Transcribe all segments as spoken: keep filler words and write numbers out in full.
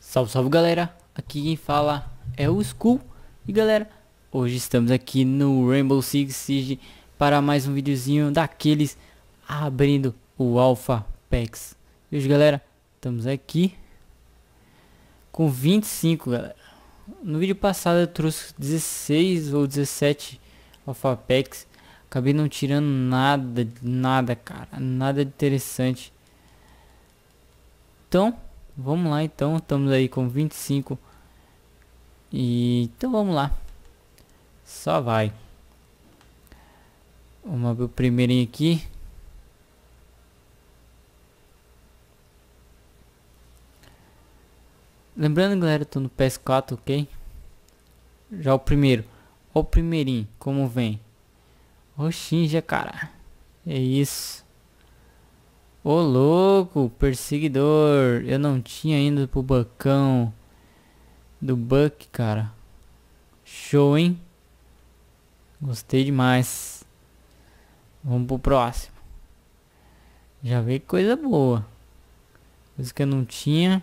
Salve, salve galera, aqui quem fala é o Skull. E galera, hoje estamos aqui no Rainbow Six Siege para mais um videozinho daqueles abrindo o Alpha Packs. E hoje galera, estamos aqui com vinte e cinco galera. No vídeo passado eu trouxe dezesseis ou dezessete Alpha Packs. Acabei não tirando nada, nada cara, nada de interessante. Então vamos lá, então estamos aí com vinte e cinco. E então vamos lá. Só vai. Vamos abrir o primeirinho aqui. Lembrando galera, tô no P S quatro, ok? Já o primeiro. Ó o primeirinho, como vem. Roxinja, cara. É isso. Ô louco, perseguidor. Eu não tinha ido pro bacão do Buck, cara. Show, hein? Gostei demais. Vamos pro próximo. Já veio coisa boa. Coisa que eu não tinha.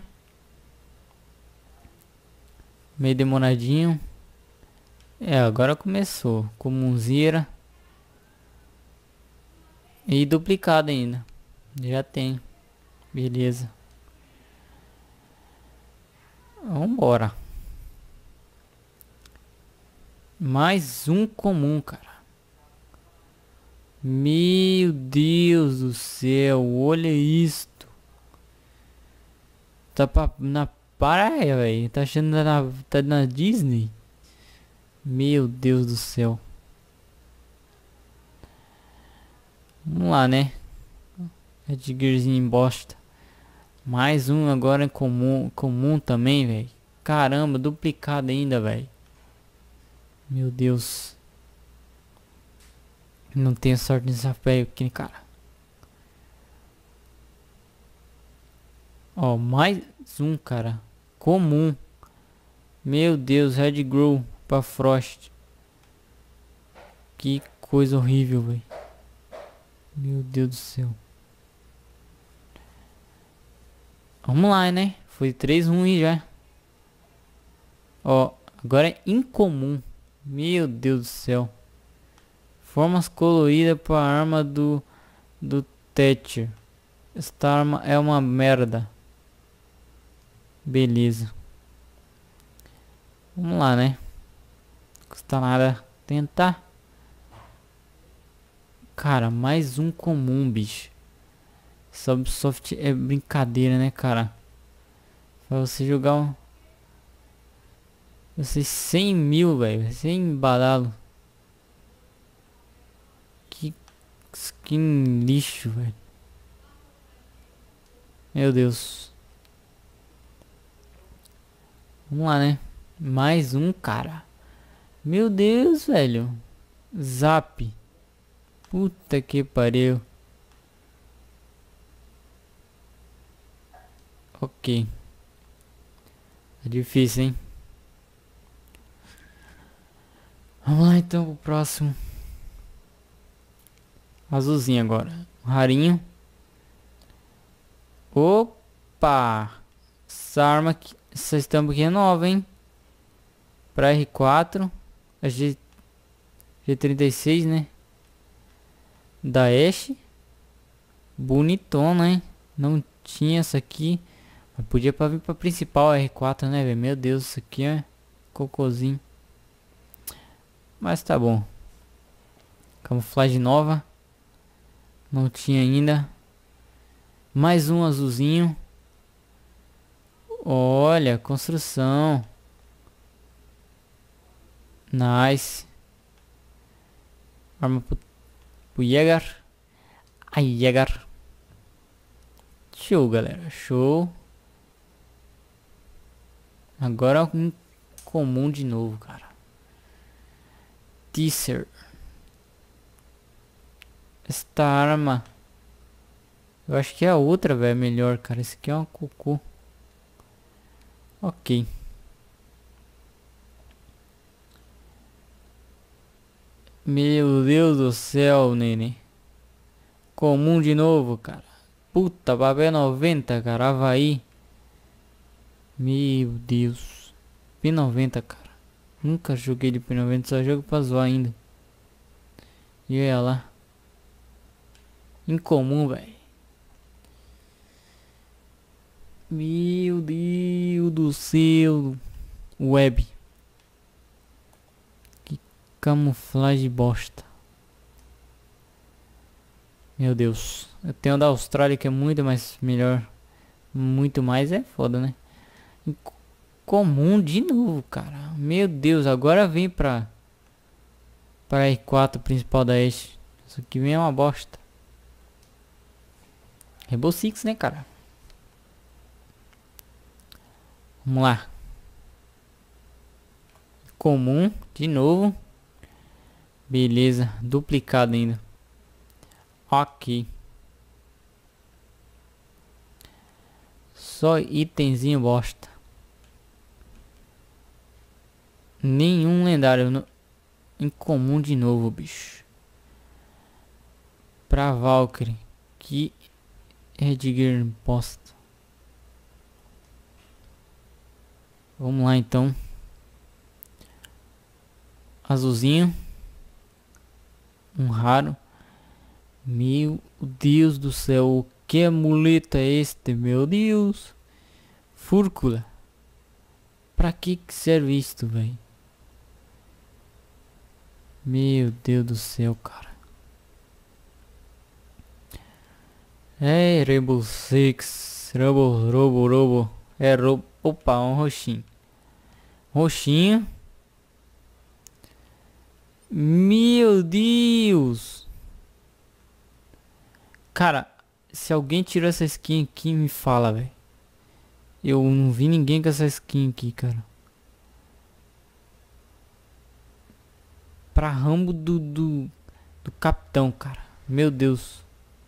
Meio demoradinho. É, agora começou. Comunzira. E duplicado ainda. Já tem. Beleza. Vambora. Mais um comum, cara. Meu Deus do céu. Olha isto. Tá pra, na praia, velho. Tá achando na, tá na Disney? Meu Deus do céu. Vamos lá, né? Edgarzinho bosta. Mais um agora em comum, comum também, velho. Caramba, duplicado ainda, velho. Meu Deus. Não tenho sorte nessa pé aqui, cara. Ó, mais um, cara. Comum. Meu Deus, Red Grow pra Frost. Que coisa horrível, velho. Meu Deus do céu. Vamos lá, né? Foi três ruins já. Ó, agora é incomum. Meu Deus do céu. Formas coloridas para a arma do do Thatcher. Esta arma é uma merda. Beleza. Vamos lá, né? Não custa nada tentar. Cara, mais um comum, bicho. Subsoft é brincadeira, né, cara? Pra você jogar um... Vocês cem mil, velho. cem badalo. Que skin lixo, velho. Meu Deus. Vamos lá, né? Mais um, cara. Meu Deus, velho. Zap. Puta que pariu. Ok. É difícil, hein? Vamos lá então pro próximo. Azulzinho agora. Rarinho. Opa! Essa arma aqui, essa estampa aqui é nova, hein? Pra R quatro. A G, G trinta e seis, né? Da Ashe. Bonitona, hein? Não tinha essa aqui. Mas podia pra vir pra principal R quatro, né, velho? Meu Deus, isso aqui é cocôzinho. Mas tá bom. Camuflagem nova. Não tinha ainda. Mais um azulzinho. Olha, construção. Nice. Arma pro, pro Jäger. Ai, Jäger. Show, galera. Show. Agora um comum de novo, cara. Teaser. Esta arma. Eu acho que é a outra, velho, melhor, cara. Esse aqui é uma cocô. Ok. Meu Deus do céu, nene. Comum de novo, cara. Puta, papel noventa, cara. Havaí. Meu Deus. P noventa, cara. Nunca joguei de P noventa, só jogo pra zoar ainda. E olha lá. Incomum, velho. Meu Deus do céu. Web. Que camuflagem bosta. Meu Deus. Eu tenho da Austrália que é muito mais melhor. Muito mais é foda, né? Comum de novo, cara. Meu Deus, agora vem pra Pra R quatro principal da Ashe. Isso aqui vem é uma bosta. Rainbow Six, né, cara? Vamos lá. Comum, de novo. Beleza, duplicado ainda. Ok. Só itemzinho bosta. Nenhum lendário no... Incomum de novo, bicho. Pra Valkyrie. Que Edgar bosta. Vamos lá então. Azulzinho. Um raro. Meu Deus do céu. O que amuleta é este? Meu Deus. Fúrcula. Pra que que serve isto, velho? Meu Deus do céu, cara. É, Rainbow Six. Robo, robo, robo. É robo. Opa, um roxinho. Roxinho. Meu Deus. Cara, se alguém tirou essa skin aqui, me fala, velho. Eu não vi ninguém com essa skin aqui, cara. Pra Rambo do, do, do capitão, cara. Meu Deus.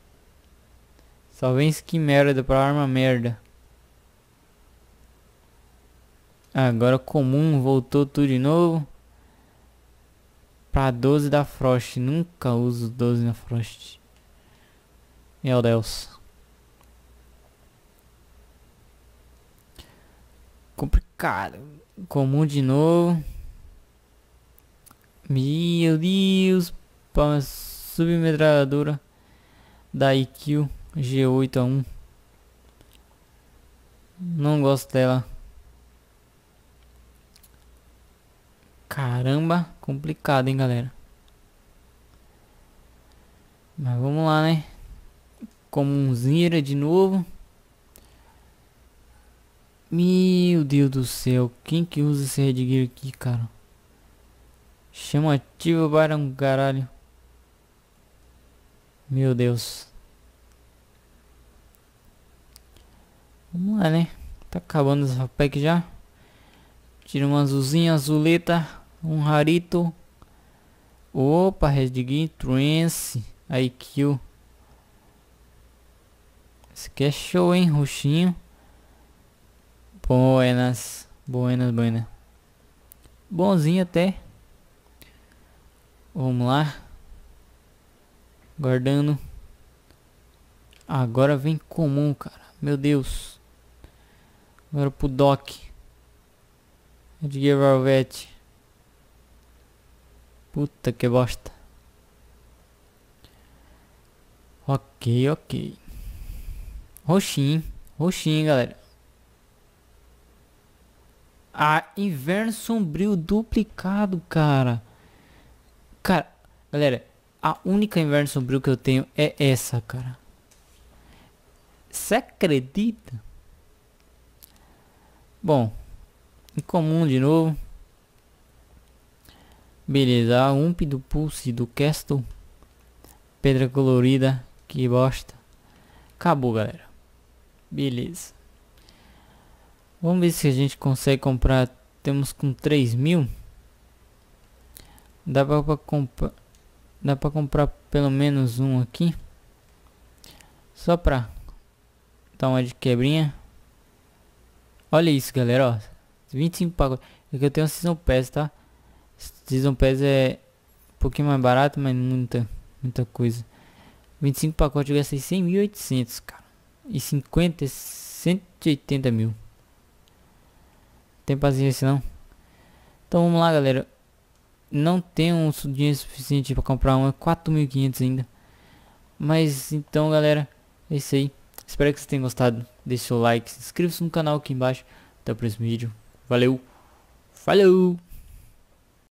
Só vem skin merda pra arma merda. Agora comum, voltou tudo de novo. Pra doze da Frost. Nunca uso doze na Frost. Meu Deus. Complicado. Comum de novo. Meu Deus. Para submetralhadora da I Q G oito A um. Não gosto dela. Caramba, complicado, hein, galera. Mas vamos lá, né? Comunzinha de novo. Meu Deus do céu. Quem que usa esse headgear aqui, cara? Chamativo para um caralho. Meu Deus. Vamos lá, né? Tá acabando essa pack já. Tira uma azulzinha, azuleta. Um rarito. Opa, headgear trance. I Q. Esse aqui é show, hein? Roxinho. Buenas. Buenas, buenas. Bonzinho até. Vamos lá. Guardando. Agora vem comum, cara. Meu Deus. Agora pro Doc. Edgar Velvet. Puta que bosta. Ok, ok. Roxinho. Roxinho, galera. Ah, Inverno Sombrio duplicado, cara. Cara, galera, a única Inverno Sombrio que eu tenho é essa, cara. Você acredita? Bom, incomum de novo. Beleza, a Ump do Pulse do Castle. Pedra colorida, que bosta. Acabou, galera. Beleza. Vamos ver se a gente consegue comprar. Temos com três mil. Dá pra, pra comprar. Dá pra comprar pelo menos um aqui. Só pra dar uma de quebrinha. Olha isso, galera, ó. vinte e cinco pacotes. Aqui eu tenho a Season Pass, tá? Season Pass é um pouquinho mais barato, mas muita, muita coisa. vinte e cinco pacotes eu gastei cem mil e oitocentos, cara. E cinquenta, cento e oitenta mil. tem paciência não. Então vamos lá, galera. Não tenho um dinheiro suficiente para comprar um, é quatro mil e quinhentos ainda. Mas então, galera, é isso aí. Espero que vocês tenham gostado. Deixe seu like, se inscreva-se no canal aqui embaixo. Até o próximo vídeo. Valeu, falou!